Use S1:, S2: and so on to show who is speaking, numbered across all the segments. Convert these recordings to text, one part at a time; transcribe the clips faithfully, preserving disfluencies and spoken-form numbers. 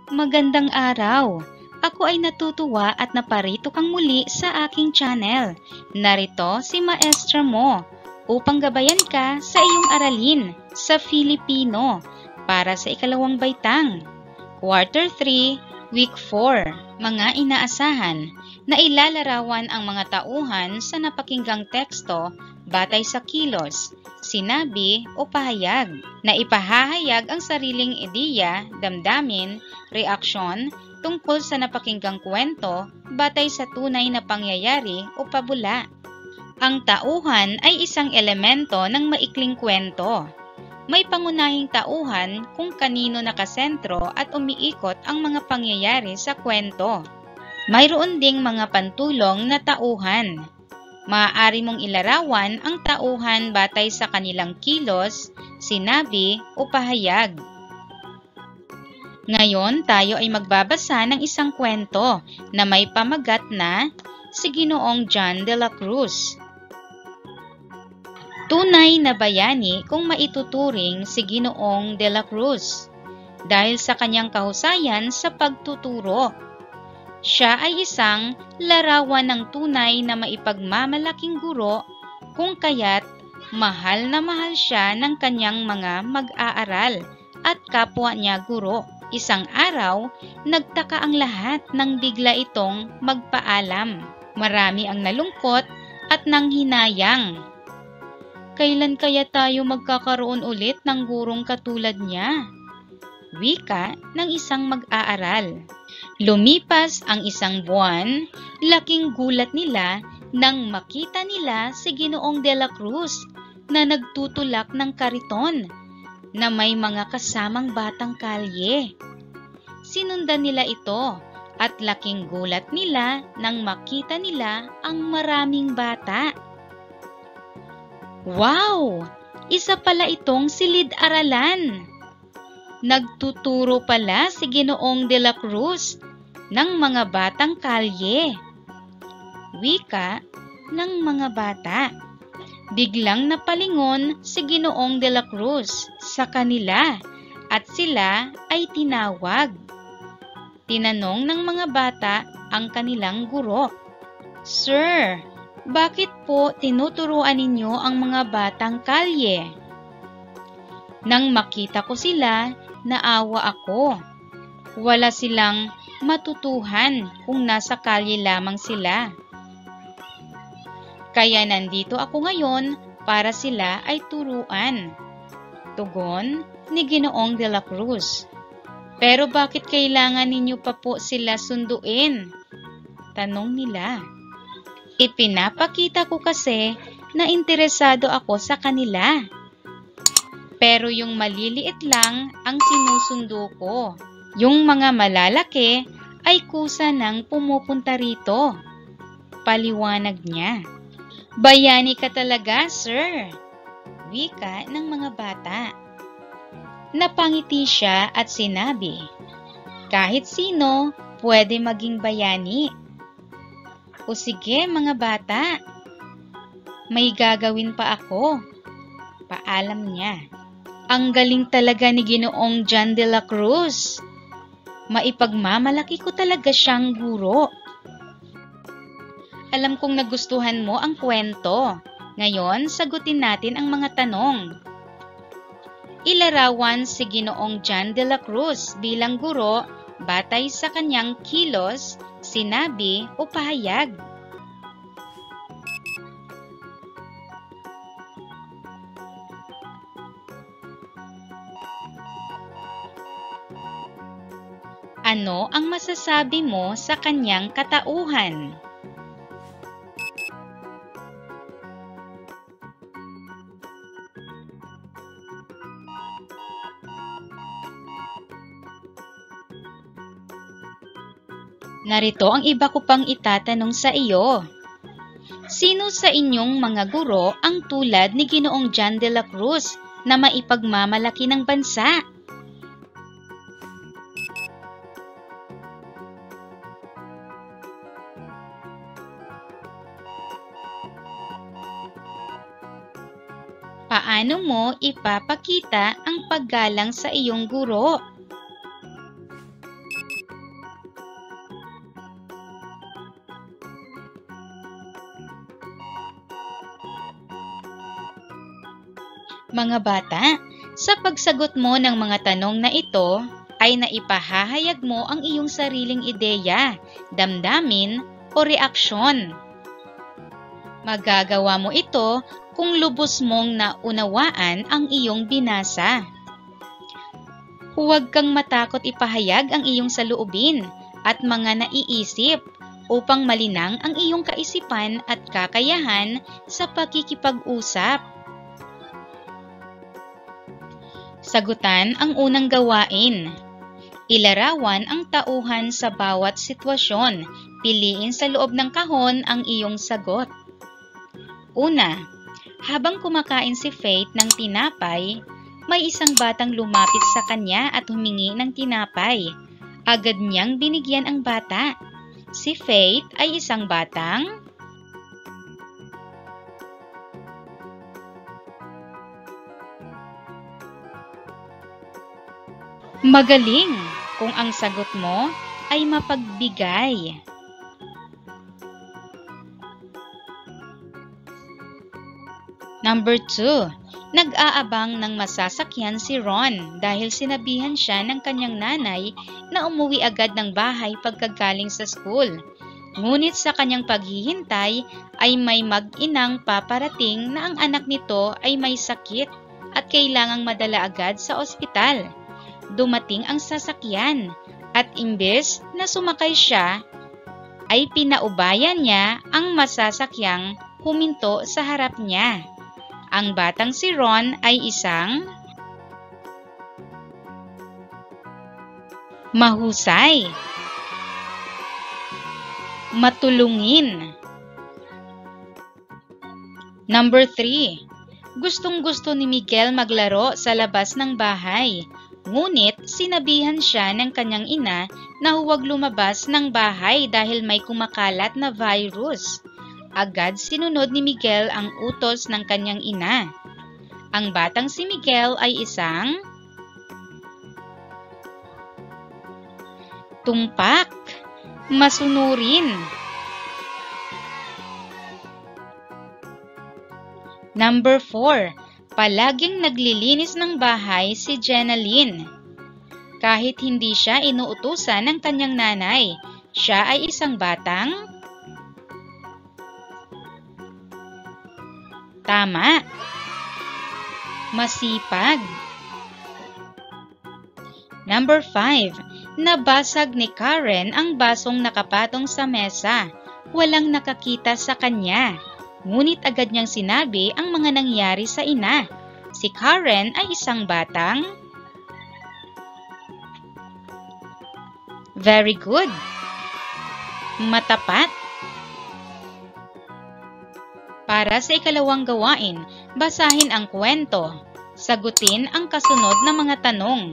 S1: Magandang araw! Ako ay natutuwa at naparito kang muli sa aking channel. Narito si Maestra mo upang gabayan ka sa iyong aralin sa Filipino para sa ikalawang baitang, Quarter three, Week four. Mga inaasahan na ilalarawan ang mga tauhan sa napakinggang teksto batay sa kilos, sinabi o pahayag, na ipahahayag ang sariling ideya, damdamin, reaksyon tungkol sa napakinggang kwento batay sa tunay na pangyayari o pabula. Ang tauhan ay isang elemento ng maikling kwento. May pangunahing tauhan kung kanino nakasentro at umiikot ang mga pangyayari sa kwento. Mayroon ding mga pantulong na tauhan. Maaari mong ilarawan ang tauhan batay sa kanilang kilos, sinabi o pahayag. Ngayon tayo ay magbabasa ng isang kwento na may pamagat na si Ginoong John de la Cruz. Tunay na bayani kung maituturing si Ginoong de la Cruz dahil sa kanyang kahusayan sa pagtuturo. Siya ay isang larawan ng tunay na maipagmamalaking guro kung kaya't mahal na mahal siya ng kanyang mga mag-aaral at kapwa niya guro. Isang araw, nagtaka ang lahat nang bigla itong magpaalam. Marami ang nalungkot at nanghinayang. Kailan kaya tayo magkakaroon ulit ng gurong katulad niya? Wika ng isang mag-aaral. Lumipas ang isang buwan, laking gulat nila nang makita nila si Ginoong de la Cruz na nagtutulak ng kariton na may mga kasamang batang kalye. Sinundan nila ito at laking gulat nila nang makita nila ang maraming bata. Wow! Isa pala itong silid-aralan. Nagtuturo pala si Ginoong de la Cruz ng mga batang kalye. Wika ng mga bata. Biglang napalingon si Ginoong de la Cruz sa kanila at sila ay tinawag. Tinanong ng mga bata ang kanilang guro. Sir, bakit po tinuturuan ninyo ang mga batang kalye? Nang makita ko sila, naawa ako. Wala silang matutuhan kung nasa kalye lamang sila. Kaya nandito ako ngayon para sila ay turuan. Tugon ni Ginoong de la Cruz. Pero bakit kailangan ninyo pa po sila sunduin? Tanong nila. Ipinapakita ko kasi na interesado ako sa kanila. Pero yung maliliit lang ang sinusundo ko. Yung mga malalaki ay kusa nang pumupunta rito. Paliwanag niya. Bayani ka talaga, sir. Wika ng mga bata. Napangiti siya at sinabi, kahit sino pwede maging bayani. O sige mga bata, may gagawin pa ako. Paalam niya. Ang galing talaga ni Ginoong John de la Cruz. Maipagmamalaki ko talaga siyang guro. Alam kong nagustuhan mo ang kwento. Ngayon, sagutin natin ang mga tanong. Ilarawan si Ginoong John de la Cruz bilang guro batay sa kanyang kilos, sinabi o pahayag. Ano ang masasabi mo sa kanyang katauhan? Narito ang iba ko pang itatanong sa iyo. Sino sa inyong mga guro ang tulad ni Ginoong John de la Cruz na maipagmamalaki ng bansa? Paano mo ipapakita ang paggalang sa iyong guro? Mga bata, sa pagsagot mo ng mga tanong na ito, ay naipahahayag mo ang iyong sariling ideya, damdamin, o reaksyon. Magagawa mo ito kung lubos mong naunawaan ang iyong binasa. Huwag kang matakot ipahayag ang iyong saloobin at mga naiisip upang malinang ang iyong kaisipan at kakayahan sa pakikipag-usap. Sagutan ang unang gawain. Ilarawan ang tauhan sa bawat sitwasyon. Piliin sa loob ng kahon ang iyong sagot. Una, habang kumakain si Faith ng tinapay, may isang batang lumapit sa kanya at humingi ng tinapay. Agad niyang binigyan ang bata. Si Faith ay isang batang magaling kung ang sagot mo ay mapagbigay. Number two, nag-aabang ng masasakyan si Ron dahil sinabihan siya ng kanyang nanay na umuwi agad ng bahay pagkagaling sa school. Ngunit sa kanyang paghihintay ay may mag-inang paparating na ang anak nito ay may sakit at kailangang madala agad sa ospital. Dumating ang sasakyan at imbes na sumakay siya, ay pinaubayan niya ang masasakyang huminto sa harap niya. Ang batang si Ron ay isang mahusay, matulungin. Number three, gustong-gusto ni Miguel maglaro sa labas ng bahay. Ngunit sinabihan siya ng kanyang ina na huwag lumabas ng bahay dahil may kumakalat na virus. Agad sinunod ni Miguel ang utos ng kanyang ina. Ang batang si Miguel ay isang tumpak, masunurin. Number four, palaging naglilinis ng bahay si Jenaline. Kahit hindi siya inuutusan ng kanyang nanay, siya ay isang batang tama, masipag. Number five, nabasag ni Karen ang basong nakapatong sa mesa. Walang nakakita sa kanya. Ngunit agad niyang sinabi ang mga nangyari sa ina. Si Karen ay isang batang very good, matapat. Para sa ikalawang gawain, basahin ang kwento. Sagutin ang kasunod na mga tanong.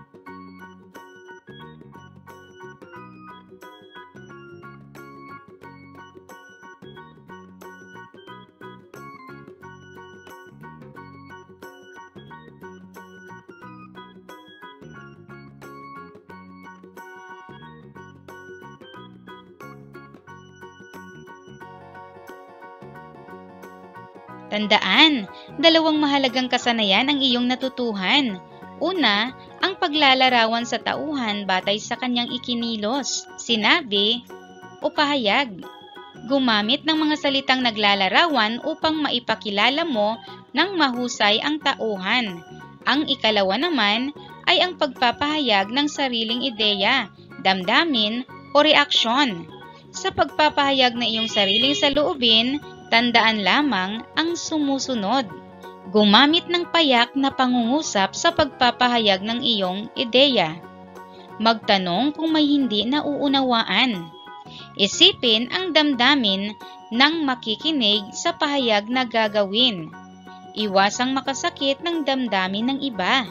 S1: Tandaan, dalawang mahalagang kasanayan ang iyong natutuhan. Una, ang paglalarawan sa tauhan batay sa kanyang ikinilos, sinabi o pahayag. Gumamit ng mga salitang naglalarawan upang maipakilala mo ng mahusay ang tauhan. Ang ikalawa naman ay ang pagpapahayag ng sariling ideya, damdamin o reaksyon. Sa pagpapahayag ng iyong sariling saloobin, tandaan lamang ang sumusunod. Gumamit ng payak na pangungusap sa pagpapahayag ng iyong ideya. Magtanong kung may hindi nauunawaan. Isipin ang damdamin ng makikinig sa pahayag na gagawin. Iwasang makasakit ng damdamin ng iba.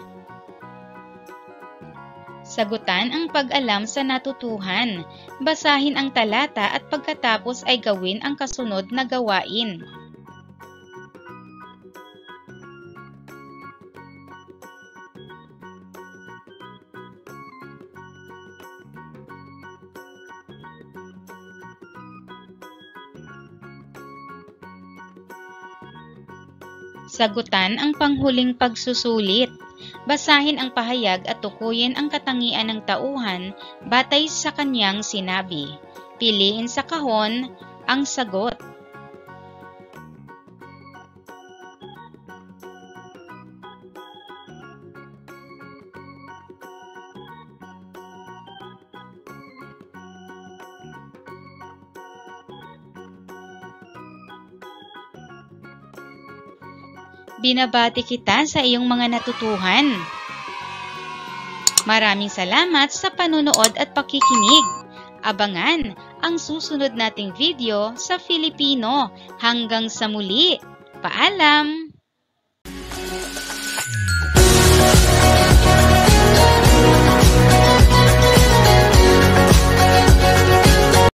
S1: Sagutan ang pag-alam sa natutuhan. Basahin ang talata at pagkatapos ay gawin ang kasunod na gawain. Sagutan ang panghuling pagsusulit. Basahin ang pahayag at tukuyin ang katangian ng tauhan batay sa kanyang sinabi. Piliin sa kahon ang sagot. Binabati kita sa iyong mga natutuhan. Maraming salamat sa panunood at pakikinig. Abangan ang susunod nating video sa Filipino. Hanggang sa muli. Paalam!